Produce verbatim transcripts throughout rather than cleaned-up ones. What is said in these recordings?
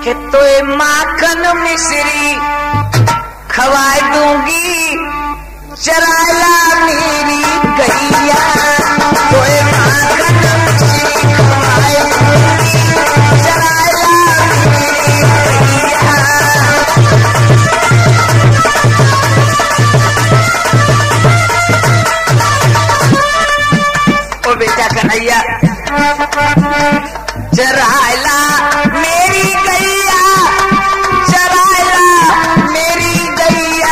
कि तोए माखन मिश्री खवाए दूंगी, चराला मेरी गैया। तोए माखन मिश्री खवाए दूंगी, चराला मेरी गैया। ओ बेटा कन्हैया, चराला मेरी गैया, चराला मेरी गैया।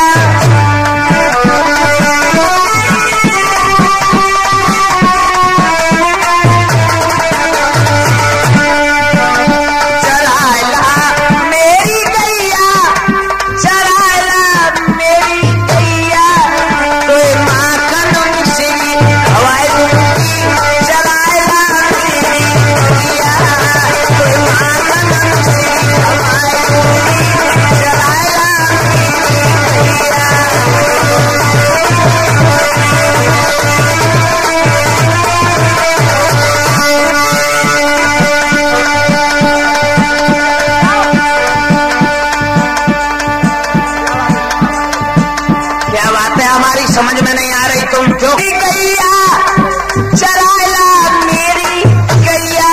चराला मेरी गैया, चराला मेरी गैया। तोए माखन मिश्री खवाए दूंगी, चराला मेरी गैया। तोए माखन मिश्री खवाए दूंगी, चराला मेरी गैया। क्या बात है, हमारी समझ में नहीं आ रही, तुम क्यों गैया, चराला मेरी गैया।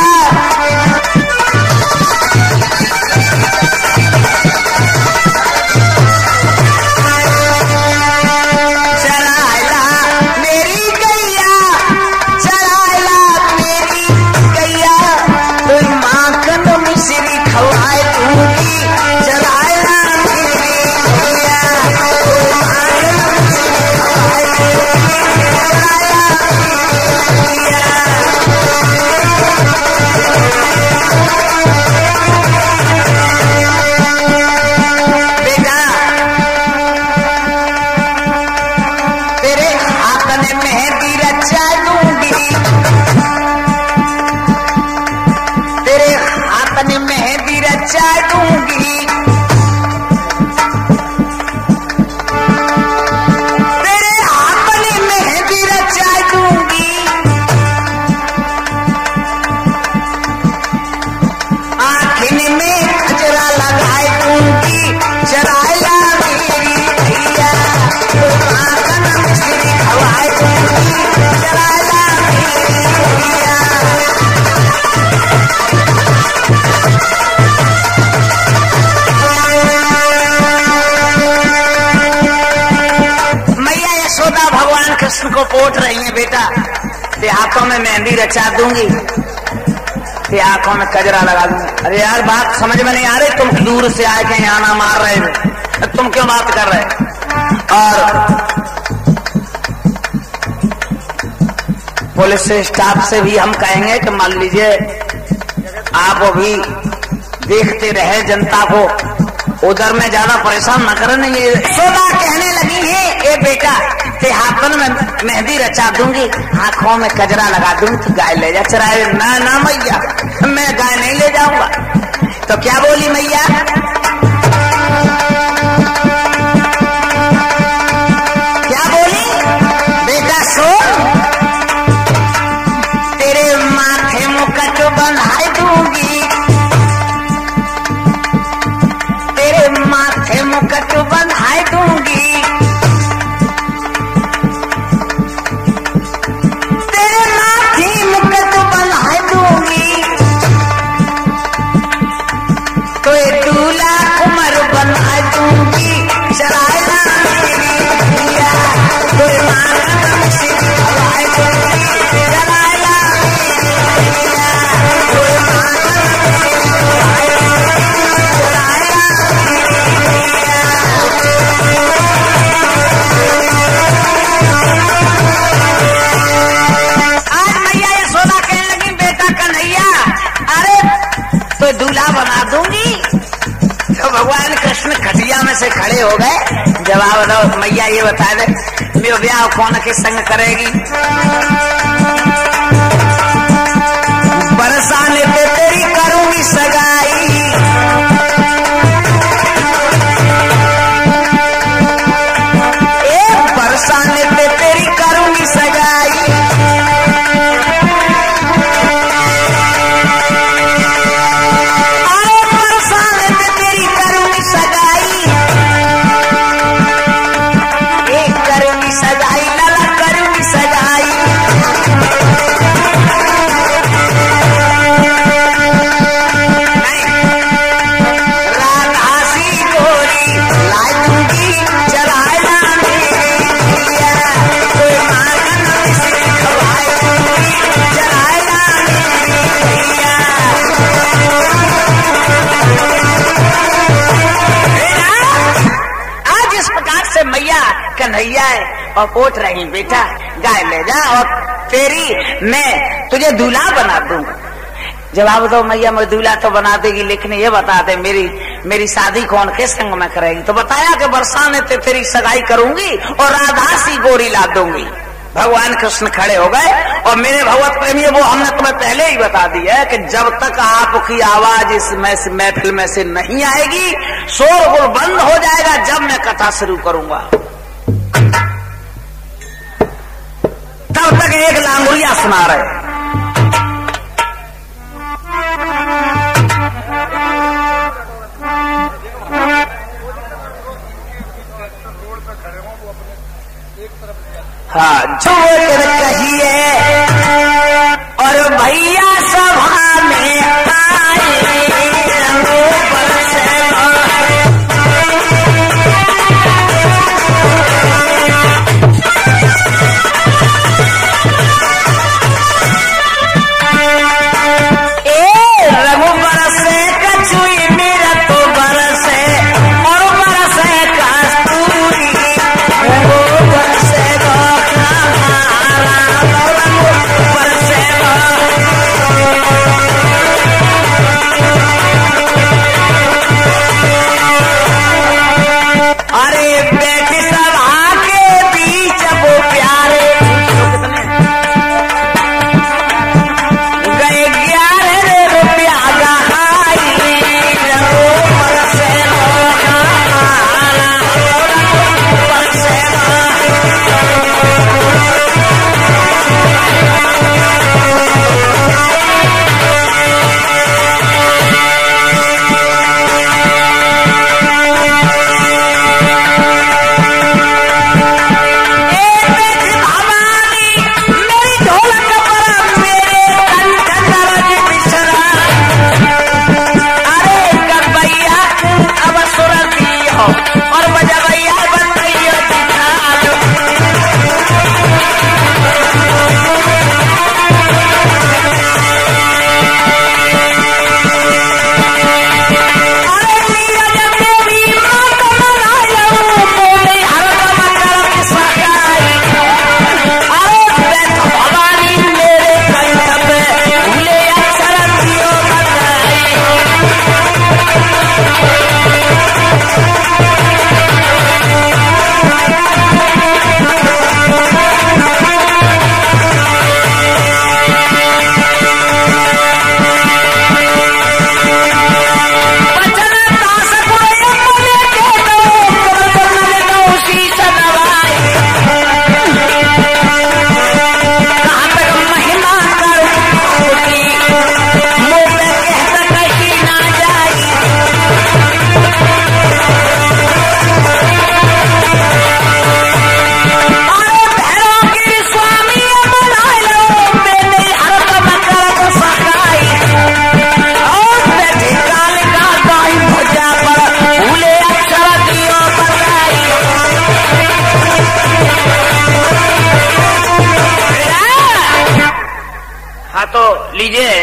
चराला मेरी गैया, चराला मेरी गैया। तुम माखन मिश्री खवाए दूंगी, चराला मेरी गैया। तुम माखन मिश्री खवाए दूंगी, चराला मेरी गैया। बेटा, तेरे हाथ में मेहंदी रचा दूंगी, तेरे हाथ में मेहंदी रचा दूंगी। तेरे हाथ में मेहंदी रचा दूंगी। आँखिन में गजरा लगाए दूंगी, चराला मेरी गैया। तो माखन मिश्री खवाए दूंगी, चराला मेरी गैया। मैया यशोदा भगवान कृष्ण को पोट रही है, बेटा ते हाथों में मेहंदी रचा दूंगी, ते आंखों में कजरा लगा दूंगी। अरे यार, बात समझ में नहीं आ रही, तुम दूर से आए के यहाँ ना मार रहे हो, तुम क्यों बात कर रहे हो? और पुलिस स्टाफ से भी हम कहेंगे कि मान लीजिए आप भी देखते रहे जनता को, उधर में ज्यादा परेशान न करें। नहीं, यशोदा कहने लगी है, ए बेटा ते हाथन में मेहंदी रचा दूंगी, आंखों में कजरा लगा दूंगी, तो गाय ले जा चराए। ना ना मैया, मैं गाय नहीं ले जाऊंगा। तो क्या बोली मैया? क्या बोली? बेटा सुन, तेरे माथे मुकट बंधाई दूंगी, तेरे माथे मुकट बंधाई दूंगी। तेरे माथे मुकट बंधाई दूंगी। तो ये दूल्हा कुंवर बना दूंगी, चराला मेरी गैया। तो ये माखन मिश्री खवाए दूंगी, चराला मेरी गैया। तो ये माखन मिश्री खवाए दूंगी, चराला मेरी गैया। आज मैया यशोदा कहने लगी, बेटा कन्हैया, अरे तो दूल्हा बना दूंगी। तो भगवान कृष्ण खटिया में से खड़े हो गए। जवाब दो मैया, ये बता दे मेरा ब्याह कौन के संग करेगी? बरसाने पे तेरी करूंगी सगाई, ए बरसाने पे तेरी करूंगी सगाई। अरे बरसाने कन्हैया है और पोट रही बेटा, गाय ले जा और तेरी मैं तुझे दूल्हा बना दूंगा। जवाब दो मैया मैं दूल्हा तो बना देगी, लेकिन ये बता दे मेरी मेरी शादी कौन के संग में करेगी? तो बताया कि बरसाने ते तेरी सगाई करूंगी और राधा सी गोरी ला दूंगी। भगवान कृष्ण खड़े हो गए और मेरे भगवत प्रेमी वो हमने तुम्हें पहले ही बता दी है कि जब तक आपकी आवाज इस महफिल में से नहीं आएगी शोरगुल बंद हो जाएगा जब मैं कथा शुरू करूंगा। तब तक एक लांगुरिया सुना रहे। हाँ जोर कहिए और भैया सभा में आए रंगों पर से ए रंगों पर से कछुई मेरा तो बरसे और बरसे कस्तूरी रंगों पर से लीजिए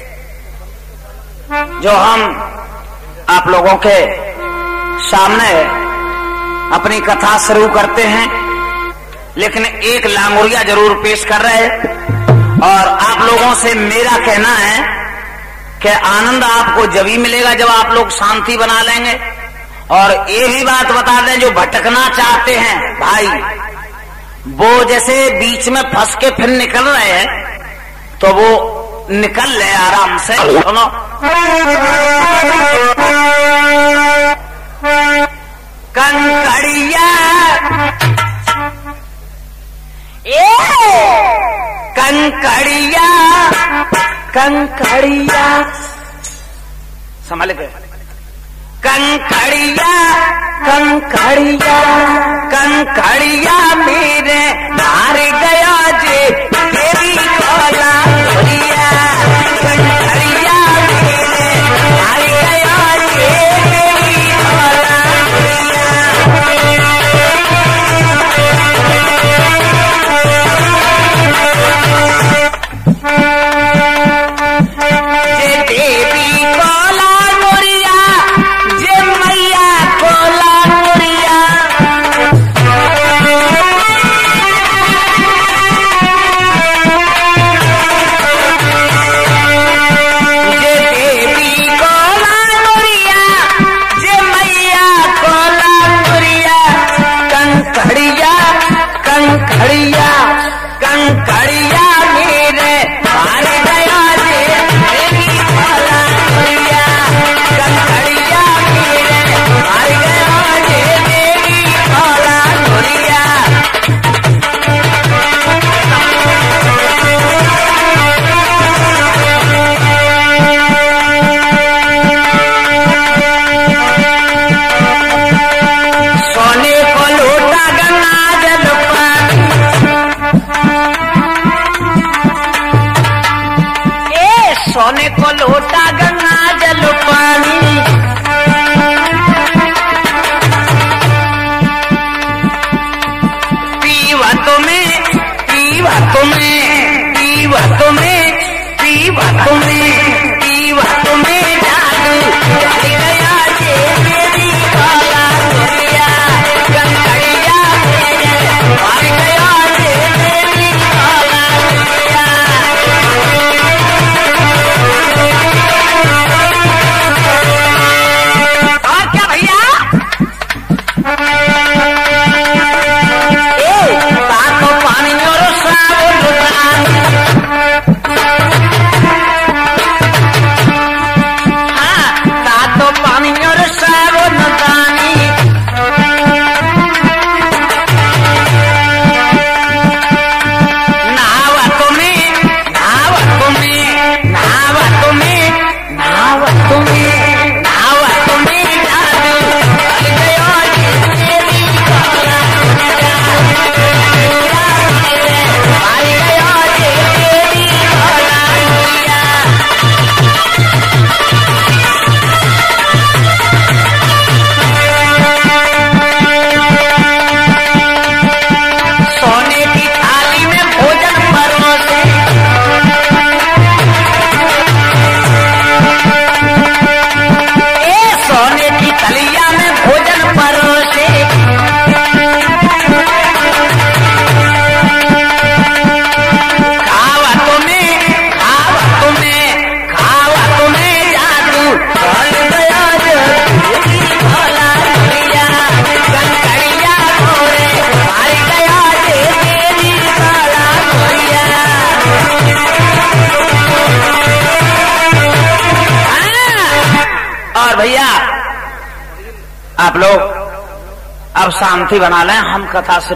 जो हम आप लोगों के सामने अपनी कथा शुरू करते हैं, लेकिन एक लांगुरिया जरूर पेश कर रहे हैं और आप लोगों से मेरा कहना है कि आनंद आपको जब ही मिलेगा जब आप लोग शांति बना लेंगे। और ये भी बात बता दें जो भटकना चाहते हैं भाई, वो जैसे बीच में फंस के फिर निकल रहे हैं तो वो निकल ले आराम से। सुनो कंकड़िया ए कंकड़िया कंकड़िया संभाल के कंकड़िया कंकड़िया कंकड़िया मेरे मार गया जे तेरी कोला गोरिया कंकड़िया मेरे मार गया जे तेरी कोला जे देवी कोला गोरिया जे मैया कोला गोरिया भैया आप लोग अब शांति बना लें, हम कथा से